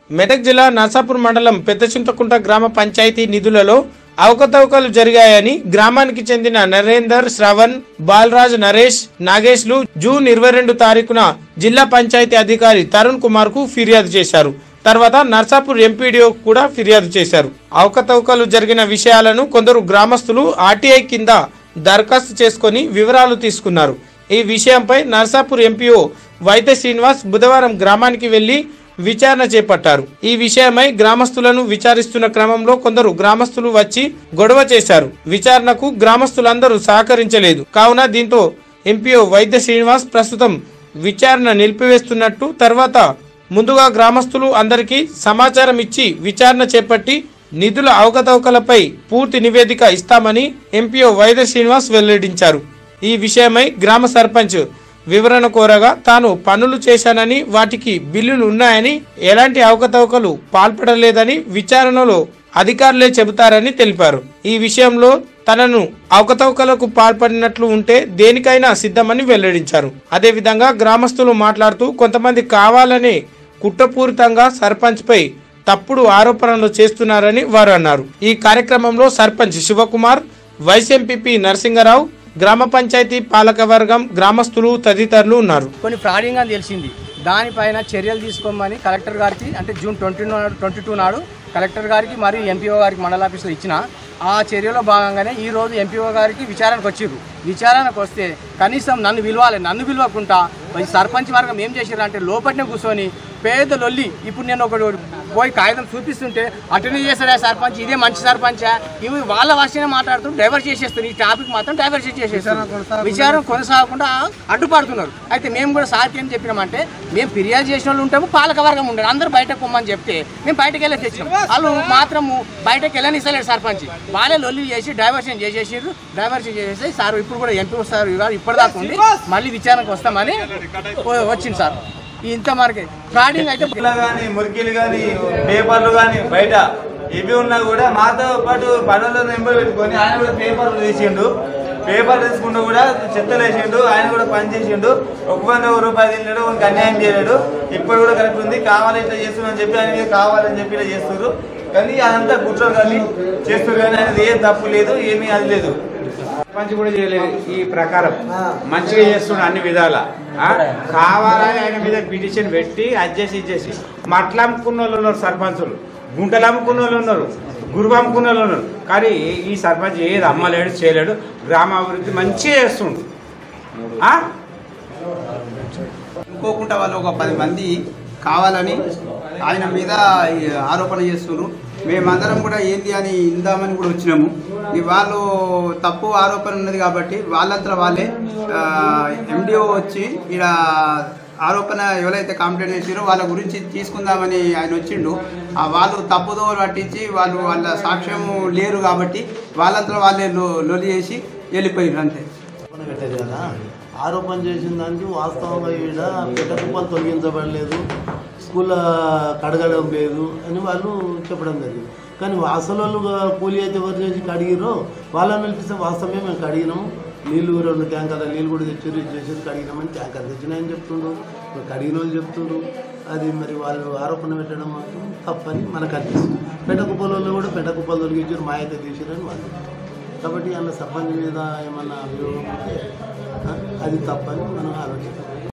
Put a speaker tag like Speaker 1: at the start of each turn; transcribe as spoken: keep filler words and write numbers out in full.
Speaker 1: మెదక్ జిల్లా నర్సాపూర్ మండలం పెద్దచింతకుంట గ్రామ పంచాయతీ నిధులలో అవకతవకలు జరిగాయని గ్రామానికి చెందిన నరేందర్, శ్రవణ్, బాలరాజ్, నరేష్, నాగేష్లు జూన్ ఇరవై రెండు తారీఖున జిల్లా పంచాయతీ అధికారి తరుణ్ కుమార్ కు ఫిర్యాదు చేశారు. తర్వాత నర్సాపూర్ ఎంపీడీఓ కూడా ఫిర్యాదు చేశారు. అవకతవకలు జరిగిన విషయాలను కొందరు గ్రామస్తులు ఆర్టీఐ కింద దరఖాస్తు చేసుకుని వివరాలు తీసుకున్నారు. ఈ విషయంపై నర్సాపూర్ ఎంపీఓ వైద్య శ్రీనివాస్ బుధవారం గ్రామానికి వెళ్లి విచారణ చేపట్టారు. ఈ విషయమై గ్రామస్తులను విచారిస్తున్న క్రమంలో కొందరు గ్రామస్తులు వచ్చి గొడవ చేశారు. విచారణకు గ్రామస్తులందరూ సహకరించలేదు. కావున దీంతో ఎంపీఓ వైద్య శ్రీనివాస్ ప్రస్తుతం విచారణ నిలిపివేస్తున్నట్టు, తర్వాత ముందుగా గ్రామస్తులు అందరికీ సమాచారం ఇచ్చి విచారణ చేపట్టి నిధుల అవకతవకలపై పూర్తి నివేదిక ఇస్తామని ఎంపీఓ వైద్య శ్రీనివాస్ వెల్లడించారు. ఈ విషయమై గ్రామ సర్పంచ్ వివరణ కోరగా తాను పనులు చేశానని, వాటికి బిల్లులు ఉన్నాయని, ఎలాంటి అవకతవకలు పాల్పడలేదని విచారణలో అధికారులే చెబుతారని తెలిపారు. ఈ విషయంలో తనను అవకతవకలకు పాల్పడినట్లు ఉంటే దేనికైనా సిద్ధమని వెల్లడించారు. అదేవిధంగా గ్రామస్తులు మాట్లాడుతూ కొంతమంది కావాలనే కుట్రపూరితంగా సర్పంచ్ పై తప్పుడు ఆరోపణలు చేస్తున్నారని వారు అన్నారు. ఈ కార్యక్రమంలో సర్పంచ్ శివకుమార్, వైస్ ఎంపీపీ నరసింగరావు, గ్రామ పంచాయతీ పాలకవర్గం, గ్రామస్తులు తదితరులు ఉన్నారు.
Speaker 2: కొన్ని ఫ్రాడింగ్ అని తెలిసింది. దానిపైన చర్యలు తీసుకోమని కలెక్టర్ గారికి అంటే జూన్ ట్వంటీ నాడు ట్వంటీ టూ నాడు కలెక్టర్ గారికి మరియు ఎంపీఓ గారికి మండల ఆఫీసులో ఇచ్చిన ఆ చర్యలో భాగంగానే ఈరోజు ఎంపీఓ గారికి విచారణకు వచ్చిర్రు. విచారణకు వస్తే కనీసం నన్ను పిలవాలి, నన్ను పిలవకుండా సర్పంచ్ వర్గం ఏం చేశారు అంటే లోపలనే కూర్చొని పేద లొల్లి. ఇప్పుడు నేను ఒక పోయి కాగితం చూపిస్తుంటే అటెండ్ చేస్తాడా సర్పంచ్, ఇదే మంచి సర్పంచా, ఇవి వాళ్ళ భాషనే మాట్లాడుతూ డైవర్ట్ చేసేస్తారు. ఈ టాపిక్ మాత్రం డైవర్ట్ చేసేస్తారు. విచారణ కొనసాగకుండా అడ్డుపడుతున్నారు. అయితే మేము కూడా సార్కి ఏం చెప్పినామంటే, మేము ఫిర్యాదు చేసిన వాళ్ళు ఉంటాము, పాలక వర్గం ఉండరు, అందరూ బయటకు పొమ్మని చెప్తే మేము బయటకు వెళ్ళి తెచ్చినాం. వాళ్ళు మాత్రము బయటకు వెళ్ళనిస్తలేరు సర్పంచ్. వాళ్ళే లొల్లి చేసి డైవర్షన్ చేసేసారు. డైవర్షన్ చేసేసి సార్ ఇప్పుడు కూడా ఎంపీ సార్ ఇప్పటిదాకా ఉండి మళ్ళీ విచారణకు వస్తామని వచ్చింది సార్. ఇంత మనకి ఫ్రాడింగ్ అయితే
Speaker 3: కానీ మురికిలు కానీ పేపర్లు కానీ బయట ఇవి ఉన్నా కూడా మాతో పాటు పనుల నెంబర్ పెట్టుకొని ఆయన కూడా పేపర్లు తీసిండు. పేపర్లు తీసుకుంటూ కూడా చెత్తలు వేసిండు. ఆయన కూడా పని చేసిండు. ఒక వంద ఒక రూపాయలు తిన్నాడు, ఒక అన్యాయం చేయలేడు. ఇప్పుడు కూడా కరెక్ట్ ఉంది. కావాలి ఇట్లా చేస్తున్నారని చెప్పి ఆయన కావాలని చెప్పి ఇలా చేస్తున్నారు. కానీ అదంతా కుట్రలు కానీ చేస్తున్నారు. కానీ అనేది ఏం తప్పు లేదు, ఏమీ అది లేదు.
Speaker 4: సర్పంచ్ కూడా చేయలేదు. ఈ ప్రకారం మంచిగా చేస్తున్నాడు అన్ని విధాల. కావాలని ఆయన మీద పిటిషన్ పెట్టి అడ్జస్ట్ ఇచ్చేసి మట్ల అమ్ముకున్న వాళ్ళు ఉన్నారు, సర్పంచులు గుంటలు అమ్ముకున్న వాళ్ళు ఉన్నారు, గురువు అమ్ముకున్న వాళ్ళు ఉన్నారు. కానీ ఈ సర్పంచ్ ఏది అమ్మలేడు, చేయలేడు. గ్రామాభివృద్ధి మంచిగా చేస్తుండు.
Speaker 5: అనుకోకుండా వాళ్ళు ఒక పది మంది కావాలని ఆయన మీద ఆరోపణ చేస్తున్నారు. మేమందరం కూడా ఏంది అని ఇందామని కూడా వచ్చినాము. వాళ్ళు తప్పు ఆరోపణ ఉన్నది కాబట్టి వాళ్ళంతా వాళ్ళే ఎండిఓ వచ్చి ఇక్కడ ఆరోపణ ఎవరైతే కంప్లైంట్ చేసారో వాళ్ళ గురించి తీసుకుందామని ఆయన వచ్చిండు. వాళ్ళు తప్పుదో పట్టించి వాళ్ళు వాళ్ళ సాక్ష్యం లేరు కాబట్టి వాళ్ళంతా వాళ్ళే లొలి చేసి వెళ్ళిపోయారు అంతే.
Speaker 6: ఆరోపణ చేసిన దానికి వాస్తవంగా ఈడ పెట్ట కుప్పలు తొలగించబడలేదు, స్కూల్ కడగడం లేదు అని వాళ్ళు చెప్పడం జరిగింది. కానీ అసలు వాళ్ళు కూలీ అయితే ఎవరు చేసి కడిగిరో వాళ్ళని పిలిపిస్తే వాస్తవమే మేము కడిగినాము, నీళ్ళు రెండు ట్యాంకర్ల నీళ్ళు కూడా తెచ్చారు, ఇది చేసేది కడిగినామని ట్యాంకర్ తెచ్చినాయని చెప్తుండ్రు, కడిగిన వాళ్ళు చెప్తుండ్రు. అది మరి వాళ్ళు ఆరోపణ పెట్టడం మాత్రం తప్పని మనకు అనిపిస్తుంది. పెట్ట కుప్పలలో కూడా పెట్ట కుప్పలు తొలగించారు, మా అయితే తీసిరని వాళ్ళు. కాబట్టి అలా సర్పంచ్ మీద ఏమన్నా అభియోగం ఉంటే అది తప్పని మనం ఆలోచిస్తాం.